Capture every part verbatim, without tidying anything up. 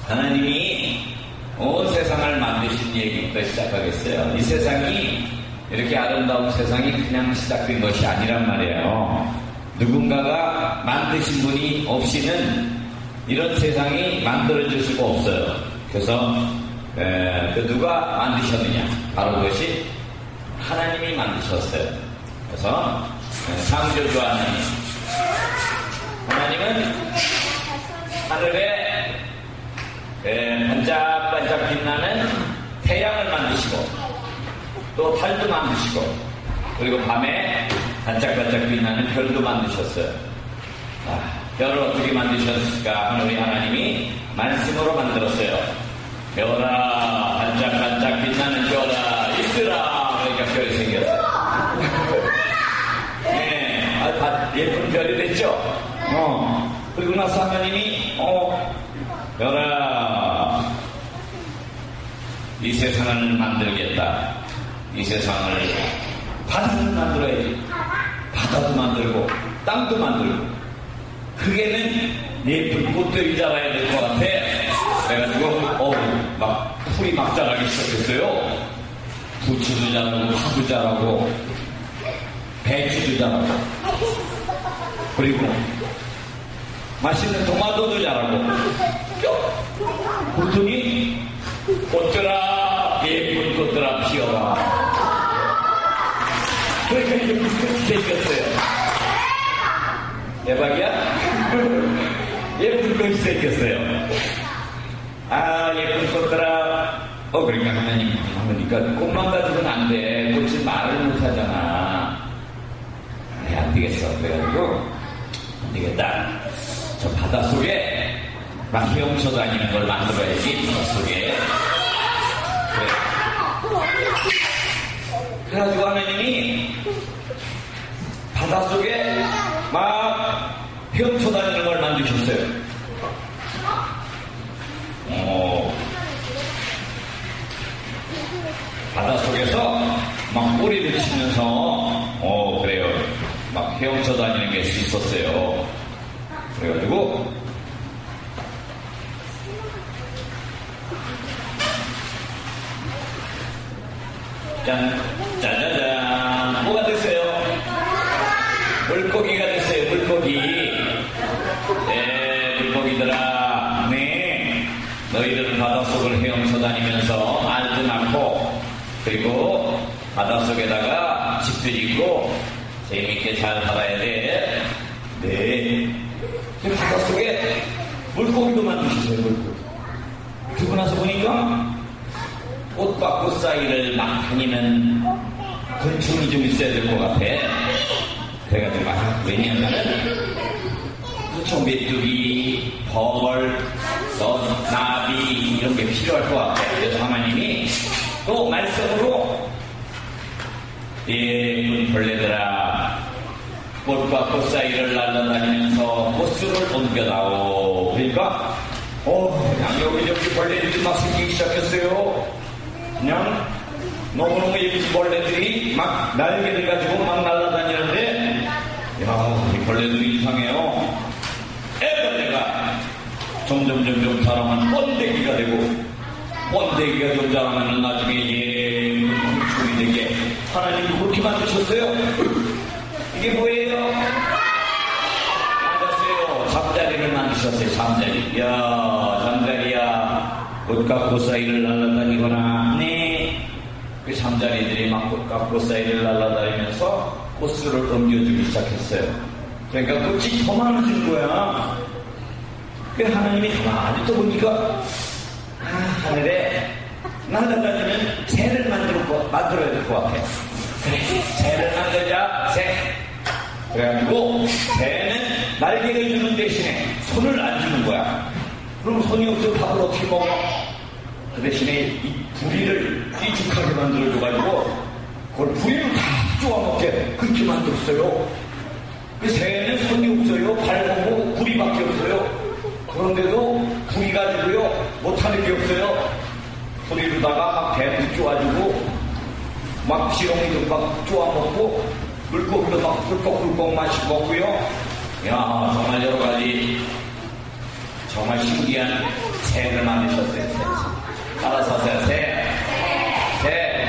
하나님이 온 세상을 만드신 얘기부터 시작하겠어요. 이 세상이 이렇게 아름다운 세상이 그냥 시작된 것이 아니란 말이에요. 누군가가 만드신 분이 없이는 이런 세상이 만들어질 수가 없어요. 그래서 에, 그 누가 만드셨느냐? 바로 그것이 하나님이 만드셨어요. 그래서 에, 창조주 하나님, 하나님은 하늘에 에, 반짝반짝 빛나는 태양을 만드시고 또 달도 만드시고 그리고 밤에 반짝반짝 빛나는 별도 만드셨어요. 아, 별을 어떻게 만드셨을까 하는 우리 하나님이 말씀으로 만들었어요. 별아 반짝반짝 빛나는 별아 있으라. 그러니까 별이 생겼어요. 네, 아, 예쁜 별이 됐죠. 어. 그리고 나서 하나님이 어 별아 이 세상을 만들겠다. 이 세상을 바다를 만들어야지. 바다도 만들고 땅도 만들고 그게는 예쁜 꽃들이 자라야 될 것 같아. 그래가지고 어우 막 풀이 막 자라기 시작했어요. 부추도 자라고 파도 자라고 배추도 자라고 그리고 맛있는 토마토도 자라고 그랬더니 꽃들아 예쁜 꽃들아 피어라. 그러니까 이제 무슨 생겼어요. 대박이야? 예쁜 꽃이 생겼어요. 아 예쁜 꽃들아. 어 그러니까 하나님 하니까 꽃만 가지고는 안 돼. 꽃은 말을 못하잖아. 아, 안 되겠어. 그래가지고 안 되겠다. 저 바닷속에 막 헤엄쳐 다니는 걸 만들어야지. 바닷속에. 그래. 그래가지고 하나님이 바닷속에 막 헤엄쳐 다니는 걸 만드셨어요. 어, 바닷속에서 막 꼬리를 치면서 어 그래요. 막 헤엄쳐 다니는 게 있었어요. 그래가지고 짠, 짜자잔 뭐가 됐어요? 물고기가 됐어요. 물고기. 네, 물고기들아. 네, 너희들은 바닷속을 헤엄쳐 다니면서 알도 낳고 그리고 바닷속에다가 집도 짓고 재미있게 잘 살아야 돼. 네. 바닷속에 물고기도 만드셨어요. 물고기. 그러고 나서 보니까 꽃과 꽃 사이를 막 다니는 곤충이 좀 있어야 될 것 같아. 그래가지고 막 왜냐하면은 좀 메뚜기, 벌, 또 나비 이런 게 필요할 것 같아. 그래서 하나님이 또 말씀으로 예쁜 벌레들아 꽃과 꽃 사이를 날아다니면서 꽃술을 옮겨다오. 그러니까 어 그냥 여기저기 벌레들이 막 생기기 시작했어요. 그냥 너무너무 예쁜 벌레들이 막 날개를 가지고 막 날아다니는데 야, 이 벌레들이 이상해요. 애벌레가 점점 점점 자라면 번데기가 되고 번데기가 좀 자라면 나중에 예쁜 곤충이 되게 하나님이 그렇게 만드셨어요. 이게 뭐예요? 맞았어요. 잠자리를 만드셨어요. 잠자리. 이야 잠자리야 꽃과 꽃 사이를 날아다니거나 네. 그 잠자리들이 막 꽃과 꽃 사이를 날아다니면서 꽃술을 옮겨주기 시작했어요. 그러니까 꽃이 더 많아진 거야. 그 하나님이 가만히 또 보니까 아, 하늘에 날아다니면 새를 만들 거, 만들어야 될 것 같아. 그래, 새를 만들자, 새. 그래가지고 새는 날개를 주는 대신에 손을 안 주는 거야. 그럼 손이 없으면 밥을 어떻게 먹어? 그 대신에 이 부리를 삐죽하게 만들어줘가지고 그걸 부리를 다 쪼아먹게 그렇게 만들었어요. 그 새는 손이 없어요. 발하고 부리밖에 없어요. 그런데도 부리 가지고요 못하는 게 없어요. 부리로다가 막 배도 쪼아주고 막 지렁이도 막 쪼아먹고 물고기도 막 꿀꺽꿀꺽 마시고 먹고요. 야 정말 여러가지 정말 신기한 새를 만드셨어요. 새. 따라서 하세요. 새. 새.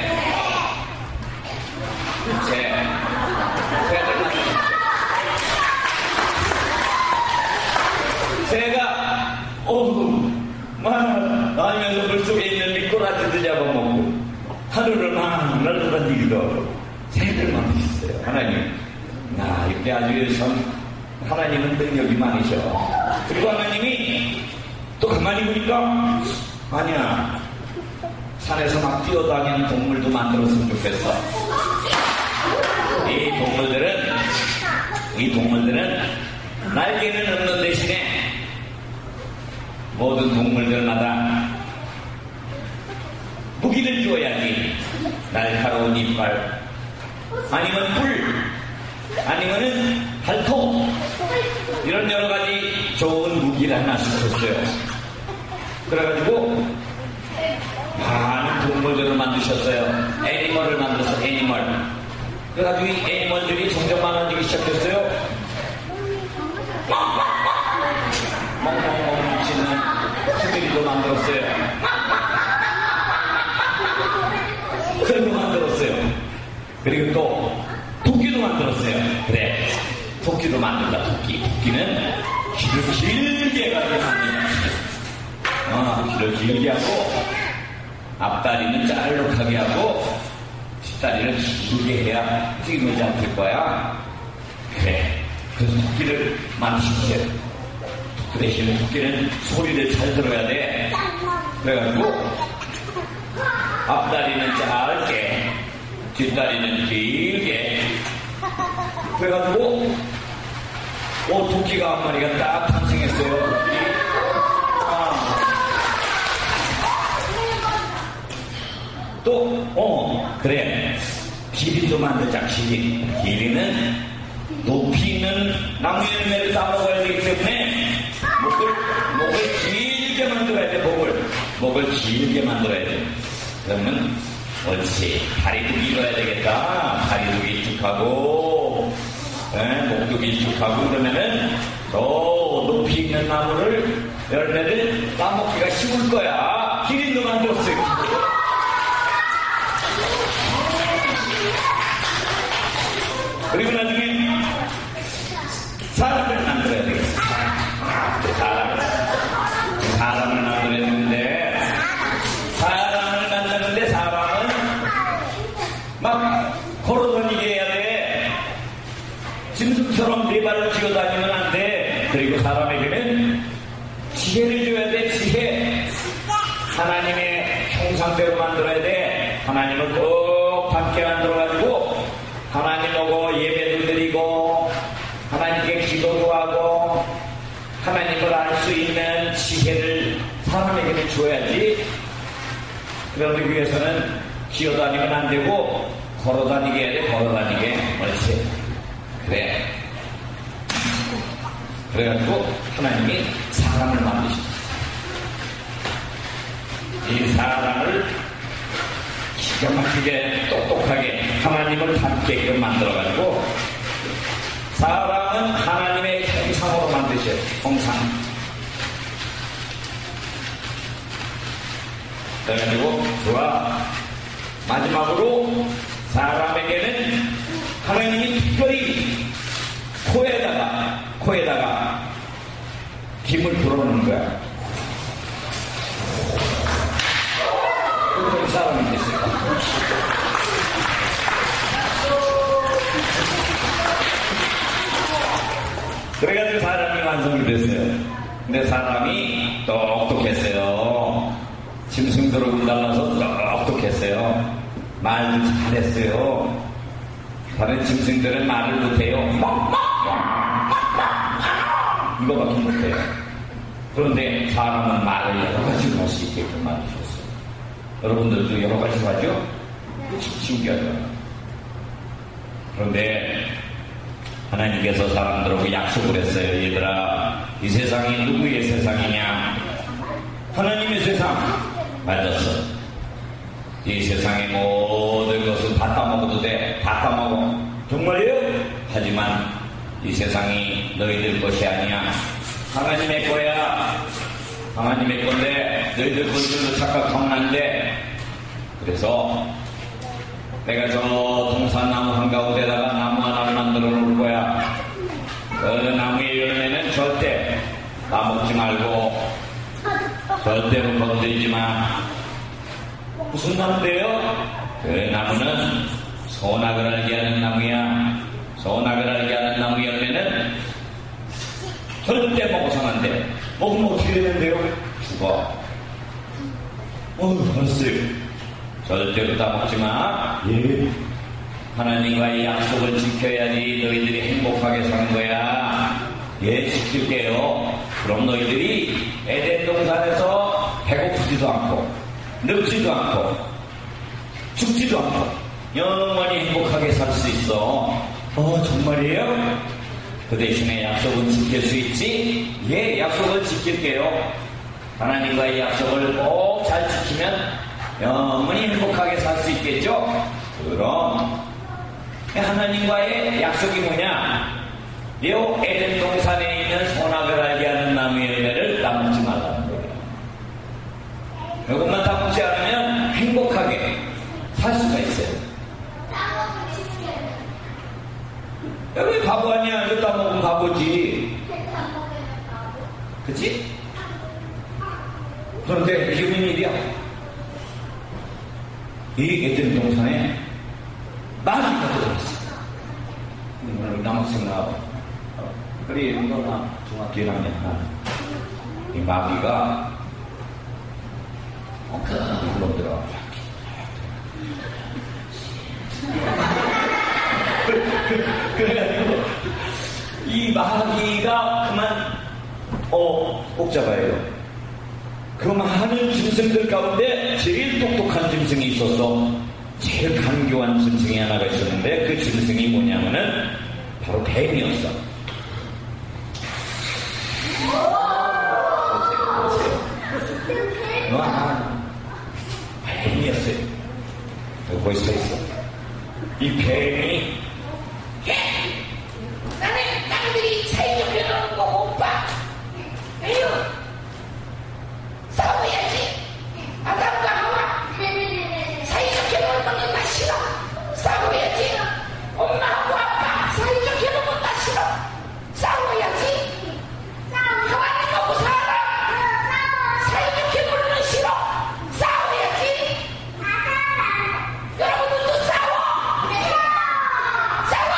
새. 새를 만드셨어요. 새가 어우 막 나면서 물속에 있는 미꾸라지도 잡아먹고 하루를 막 날아다니기도 하고 새를 만드셨어요. 하나님. 야, 이렇게 아주 참 하나님은 능력이 많으셔. 그리고 하나님이 또 가만히 보니까 아니야, 산에서 막 뛰어다니는 동물도 만들었으면 좋겠어. 이 동물들은 이 동물들은 날개는 없는 대신에 모든 동물들마다 무기를 주어야지. 날카로운 이빨, 아니면 불, 아니면은 발톱, 이런 여러 가지 좋은 무기를 하나씩 줬어요. 그래가지고 많은 동물들을 만드셨어요. 애니멀을 만들어서 애니멀. 그래가지고 이 애니멀들이 점점 많아지기 시작했어요. 멍멍멍 치는 새들이도 만들었어요. 그리고 만들었어요. 그리고 또 토끼도 만들었어요. 그래, 토끼도 만든다. 토끼. 토끼는 귀를 길게 가게 만든다. 어, 귀를 길게 하고 앞다리는 짤록하게 하고 뒷다리를 길게 해야 뛰놀지 않을 거야. 그래, 그래서 토끼를 만드셨어요. 그 대신에 토끼는 소리를 잘 들어야 돼. 그래가지고 앞다리는 짧게, 뒷다리는 길게. 그래가지고 오, 토끼가 한 마리가 딱 탄생했어요. 아. 또, 어, 그래. 기린도 만들자, 기린. 기린은 높이 있는 나무 열매를 따먹어야 되기 때문에 목을, 목을 길게 만들어야 돼, 목을. 목을 길게 만들어야 돼. 그러면, 옳지. 다리도 길어야 되겠다. 다리도 길쭉하고, 네, 목도 길쭉하고, 그러면은, 저 높이 있는 나무를, 열매를 따먹기가 쉬울 거야. 기린도 만들었어요. 그리고 나중에, 사람을 만들어야 되겠어. 사람. 사람을 만들어야 되는데, 사람을 만드는데 사람은 막 걸어다니게 해야 돼. 짐승처럼 네 발로 기어다니면 안 돼. 그리고 사람에게는 지혜를 줘야 돼. 지혜. 하나님의 형상대로 만들어야 돼. 하나님을 꼭 닮게 만들어가지고 하나님하고 예배도 드리고 하나님께 기도도 하고 하나님을 알 수 있는 지혜를 사람에게는 줘야지. 그러기 위해서는 기어다니면 안 되고 걸어다니게 해야 돼. 걸어다니게. 그렇지. 그래. 그래가지고 하나님이 사람을 만드셨어요. 이 사람을 기가 막히게 똑똑하게 하나님을 닮게끔 만들어가지고 사람은 하나님의 형상으로 만드셔요. 형상. 그래가지고 좋아. 마지막으로 사람에게는 하나님이 특별히 코에다가 코에다가 김을 불어넣는 거야. 그렇게 사람이 됐어요. 그래가지고 사람이 완성이 됐어요. 근데 사람이 똑똑했어요. 짐승들하고 달라서 똑똑했어요. 말도 잘했어요. 다른 짐승들은 말을 못해요. 이거밖에 못해요. 그런데 사람은 말을 여러 가지로 할 수 있게끔 만드셨어요. 여러분들도 여러 가지로 하죠? 참 신기하죠? 그런데 하나님께서 사람들하고 약속을 했어요. 얘들아, 이 세상이 누구의 세상이냐? 하나님의 세상. 맞았어. 이 세상의 모든 것은 다 따먹어도 돼. 다 따먹어. 정말이에요? 하지만 이 세상이 너희들 것이 아니야. 하나님의 거야. 하나님의 건데 너희들 본질로 착각하면 안 돼. 그래서 내가 저 동산나무 한가운데다가 나무 하나를 만들어 놓을 거야. 그 나무의 열매는 절대 따먹지 말고 절대로 건드리지 마. 무슨 나무인데요? 그 나무는 선악을 알게 하는 나무야. 선악을 알게 하는 나무 열매는 절대 먹어서는 안 돼. 먹으면 어떻게 되는데요? 죽어. 어휴, 알았어요. 절대로 따먹지 마. 예. 하나님과의 약속을 지켜야지 너희들이 행복하게 사는 거야. 예, 지킬게요. 그럼 너희들이 에덴 동산에서 배고프지도 않고 늙지도 않고 죽지도 않고 영원히 행복하게 살 수 있어. 어, 정말이에요? 그 대신에 약속은 지킬 수 있지? 예, 약속을 지킬게요. 하나님과의 약속을 꼭 잘 지키면 영원히 행복하게 살 수 있겠죠? 그럼 하나님과의 약속이 뭐냐? 요 에덴 동산에 있는 선악을 알게 하는 나무의 열매를 따먹지 말라는 거예요. 이것만 따먹지 않으면 행복하게 살 수가 있어요. 왜 바보 아니야? 이거 따먹으면 바보지. 그치? 그런데 이게 웬일이야? 이 에덴 동산에 마귀가 들어왔어. 오늘 남학생 나와. 그래, 너나 중학교 일 학년 하나. 이 마귀가 어, 그럼 들어와. 그래가지고 이 마귀가 그만 어, 꼭 잡아요. 그 많은 짐승들 가운데 제일 똑똑한 짐승이 있었어. 제일 간교한 짐승이 하나가 있었는데 그 짐승이 뭐냐면은 바로 뱀이었어. 보세요, 보세요. 와, 뱀이었어요. 여기 거기 서 있어. 이 뱀이 나는 땅들이 사이좋게 노는 거 못 봐. 에휴, 싸워야지. 아담과 하와 사이좋게 노는 건 나 싫어. 싸워야지. 엄마하고 아빠 사이좋게 노는 건 나 싫어. 싸워야지. 하와는 너무 살아. 사이좋게 노는 건 싫어. 싸워야지. 여러분들도 싸워. 싸워.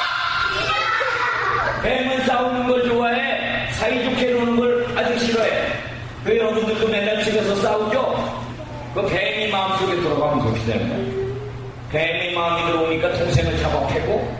뱀은 싸우는 걸 좋아해. 사이좋게 노는 걸 아주 싫어해. 그 여러분들도 맨날 집에서 싸우죠? 그 뱀이 마음속에 들어가면 그렇게 되는 거야. 뱀이 마음이 들어오니까 동생을 잡아 패고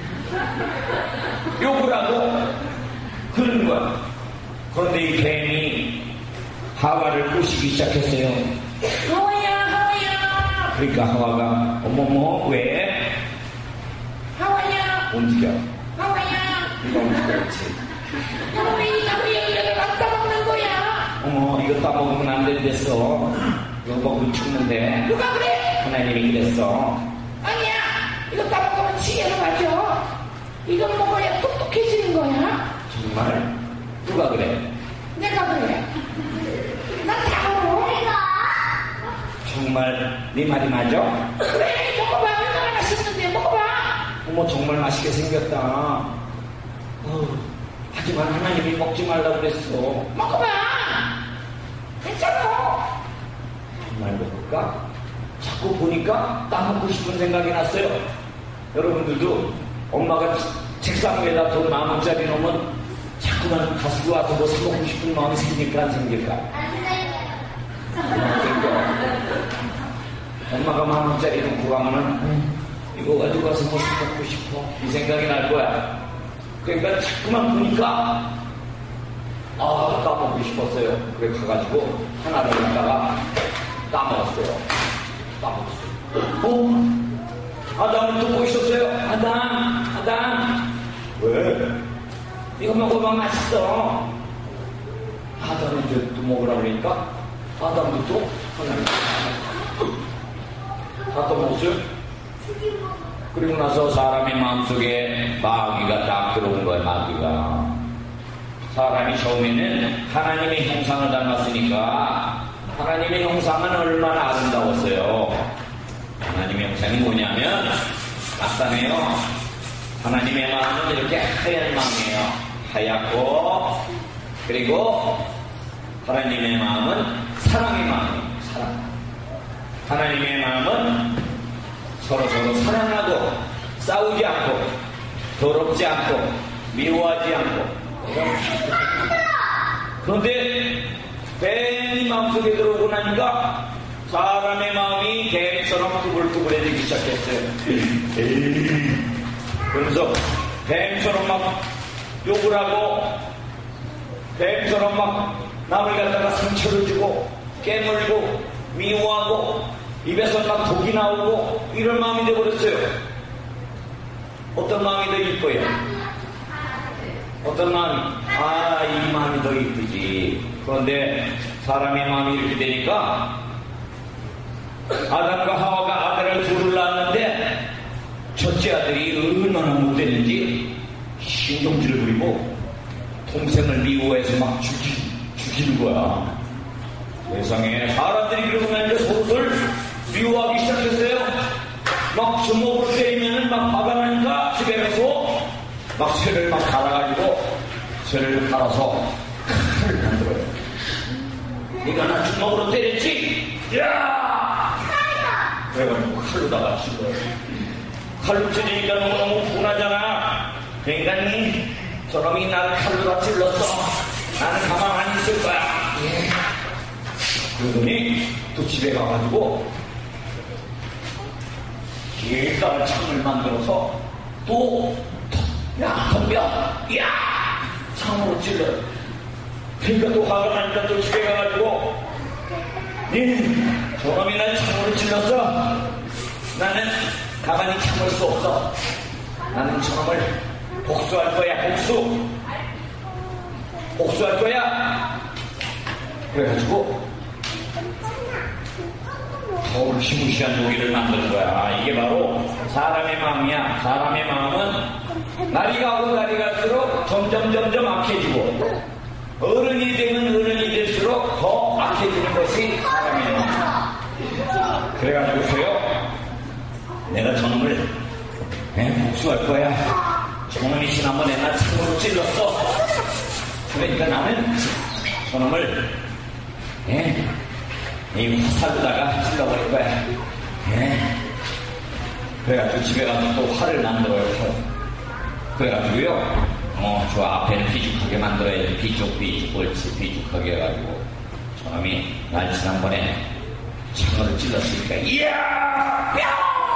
욕을 하고 그러는 거야. 그런데 이 뱀이 하와를 꼬시기 시작했어요. 하와야, 하와야. 그러니까 하와가 어머머 왜? 하와야, 움직여. 하와야. 이거 움직였지. 너왜 이 나무 열매를 안 따먹는 거야? 어머 이거 따먹으면 안 된댔어. 이거 먹으면 죽는데. 누가 그래? 하나님이 그랬어. 아니야. 이거 따먹으면 지혜로 가죠. 이거 먹어야 똑똑해지는 거야. 정말? 누가 그래? 내가 그래. 난 다 알아. 정말 네 말이 맞아? 그래, 먹어봐. 얼마나 맛있는데 먹어봐. 어머 정말 맛있게 생겼다. 어, 하지만 하나님이 먹지 말라고 그랬어. 먹어봐. 괜찮아. 정말 먹을까? 자꾸 보니까 따먹고 싶은 생각이 났어요. 여러분들도 엄마가 책상 위에다 돈 만 원짜리 놓으면 자꾸만 가지고 와서 뭐 사먹고 싶은 마음이 생길까 안 생길까? 엄마가 만 원짜리 놓고 가면은 이거 가지고 가서 뭐 사먹고 싶어 이 생각이 날 거야. 그러니까 자꾸만 보니까 아 따먹고 싶었어요. 그래 가가지고 하나를 갖다가 따먹었어요. 따먹었어요. 어? 아담을 듣고 있었어요. 아담 아담 왜? 이거 먹으면 맛있어. 아담한테 또 먹으라고 그러니까 아담도 또 하나를 다 떠먹었어요. 그리고 나서 사람의 마음속에 마귀가 딱 들어온 거야. 마귀가 사람이 처음에는 하나님의 형상을 닮았으니까 하나님의 형상은 얼마나 아름다웠어요. 하나님의 형상이 뭐냐면 간단해요. 하나님의 마음은 이렇게 하얀 마음이에요. 하얗고, 그리고 하나님의 마음은 사랑의 마음이에요. 사랑. 하나님의 마음은 서로서로 사랑하고 싸우지 않고 더럽지 않고 미워하지 않고. 그런데 뱀이 마음속에 들어오고 나니까 사람의 마음이 뱀처럼 구불구불해지기 시작했어요. 그러면서 뱀처럼 막 욕을 하고 뱀처럼 막 남을 갖다가 상처를 주고 깨물고 미워하고 입에서 막 독이 나오고 이런 마음이 되어버렸어요. 어떤 마음이 더 이뻐요? 어떤 마음이? 아, 이 마음이 더 이쁘지. 그런데 사람의 마음이 이렇게 되니까 아담과 하와가 아들을 둘을 낳았는데 첫째 아들이 얼마나 못되는지 신경질을 부리고 동생을 미워해서 막 죽이, 죽이는 거야. 세상에 사람들이 그러고 나니까 서로를 미워하기 시작했어요. 막 주먹으로 때리면 막 화가 나니까 집에 가서 막 쇠를 막 갈아가지고 쇠를 갈아서 칼을 만들어요. 네가 나 주먹으로 때렸지? 야! 그래가지고 칼로다가 치고요. 칼로 찔리니까 너무너무 분하잖아. 그러니까 저놈이 나를 칼로다 찔렀어. 나는 가만 안 있을 거야. 그러더니 또 집에 가가지고 길다란 창을 만들어서 또 야, 덤벼! 야! 창으로 찔러. 그러니까 또 화가 나니까 또 집에 가가지고 니 저놈이 날 창으로 찔렀어. 나는 가만히 참을 수 없어. 나는 저놈을 복수할 거야. 복수. 복수할 거야. 그래가지고 더 무시무시한 무기를 만든 거야. 이게 바로 사람의 마음이야. 사람의 마음은 날이 가고 날이 갈수록 점점 점점 악해지고 어른이 되면 어른이 될수록 더 악해지는 것이 사람의 마음. 그래가지고서요, 내가 저놈을 내 복수할 거야. 저놈이 지난번에 나 창으로 찔렀어. 그러니까 나는 저놈을 예, 이 화살로다가 찔러버릴 거야. 예. 그래가지고 집에 가서 또 활을 만들어요. 활. 그래가지고요, 어, 저 앞에는 비죽하게 만들어야지. 비죽, 비죽, 옳지, 비죽하게 해가지고 저놈이 날 지난번에 창으로 찔렀으니까 이야! 뿅!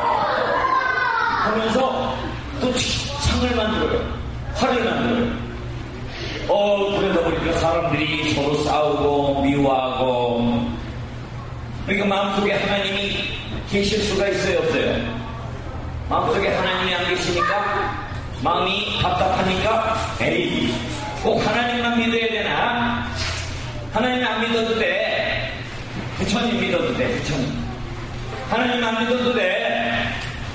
하면서 또 창을 만들어요. 활을 만들어요. 어, 그러다 보니까 사람들이 서로 싸우고 미워하고. 그러니까 마음속에 하나님이 계실 수가 있어요, 없어요? 마음속에 하나님이 안 계시니까 마음이 답답하니까 에이, 꼭 하나님만 믿어야 되나? 하나님 안 믿어도 돼. 부처님 믿어도 돼. 부처님. 하나님 안 믿어도 돼.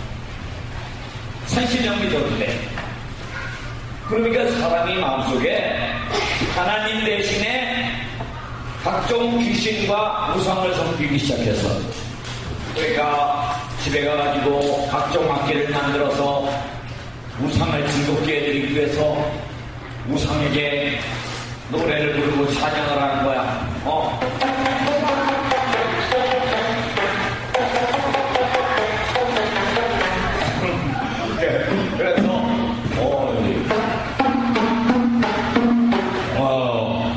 산신령 믿어도 돼. 그러니까 사람이 마음속에 하나님 대신에 각종 귀신과 우상을 섬기기 시작해서, 그러니까 집에 가가지고 각종 악기를 만들어서 우상을 즐겁게 해드리기 위해서 우상에게 노래를 부르고 찬양을 하는 거야. 어. 그래서 어, 어.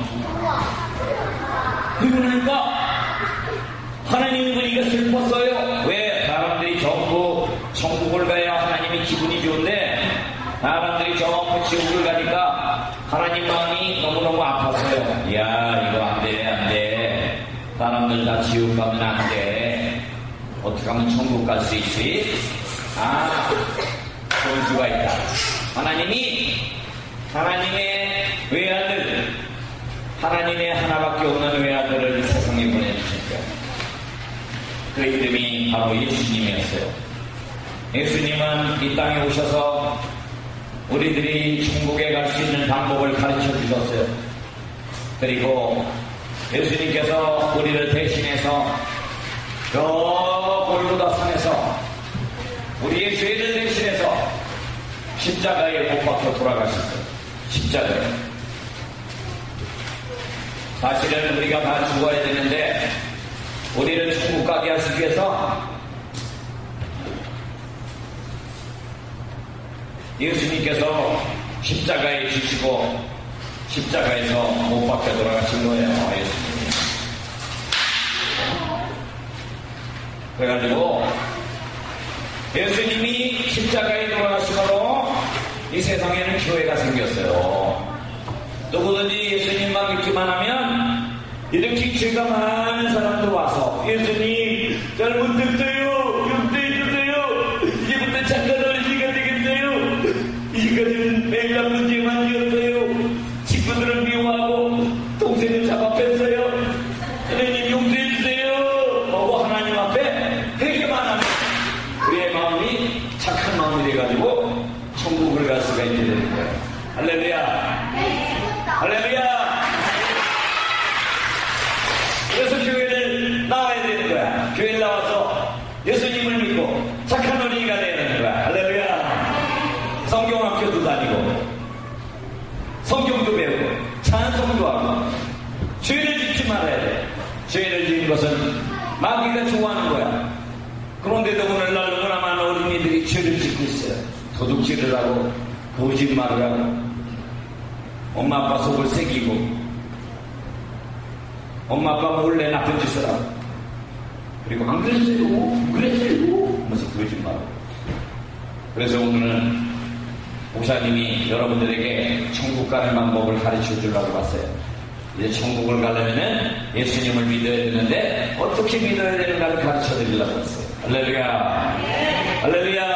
그러고 나니까 하나님은 그러니까 슬펐어요. 왜? 사람들이 전부 천국을 가야 하나님이 기분이 좋은데 사람들이 전부 지옥을 가니까 하나님 마음이 너무너무 아팠어요. 야, 이거 안 돼, 안 돼. 사람들 다 지옥 가면 안 돼. 어떻게 하면 천국 갈 수 있지? 아, 좋은 수가 있다. 하나님이 하나님의 외아들, 하나님의 하나밖에 없는 외아들을 세상에 보내주셨어요. 그 이름이 바로 예수님이었어요. 예수님은 이 땅에 오셔서 우리들이 천국에 갈 수 있는 방법을 가르쳐 주셨어요. 그리고 예수님께서 우리를 대신해서 저 골고다 산에서 우리의 죄를 대신해서 십자가에 못 박혀 돌아가셨어요. 십자가에. 사실은 우리가 다 죽어야 되는데 우리를 천국 가게 하시기 위해서 예수님께서 십자가에 지시고 십자가에서 못 박혀 돌아가신 거예요. 예수님이. 그래가지고 예수님이 십자가에 돌아가심으로 이 세상에는 교회가 생겼어요. 누구든지 예수님만 믿기만 하면 이렇게 죄가 많은 사람도 와서 예수님 잘못했어요. 용서해주세요. 이제부터 착한 어린이가 되겠어요. 이제까지는 매일 나쁜 죄만 지었어요. 친구들을 미워하고 동생을 잡아뺐어요. 하나님 용서해주세요. 하고 하나님 앞에 회개만 하면 그의 마음이 착한 마음이 돼가지고 천국을 갈 수가 있게 되는 거예요. 할렐루야. 할렐루야. 그래서 교회를 나와야 되는 거야. 교회를 나와서 예수님을 믿고 착한 어린이가 되어야 되는 거야. 할렐루야. 성경학교도 다니고 성경도 배우고 찬송도 하고 죄를 짓지 말아야 돼. 죄를 짓는 것은 마귀가 좋아하는 거야. 그런데도 오늘날 너무나 많은 어린이들이 죄를 짓고 있어요. 도둑질을 하고 거짓말을 하고 엄마 아빠 속을 새기고 엄마 아빠 몰래 나쁜 짓을 하고 그리고 안 그랬어요 그랬어요 하면서 거짓말하고. 그래서 오늘은 목사님이 여러분들에게 천국 가는 방법을 가르쳐 주려고 왔어요. 이제 천국을 가려면은 예수님을 믿어야 되는데 어떻게 믿어야 되는가를 가르쳐 드리려고 왔어요. 할렐루야. 할렐루야.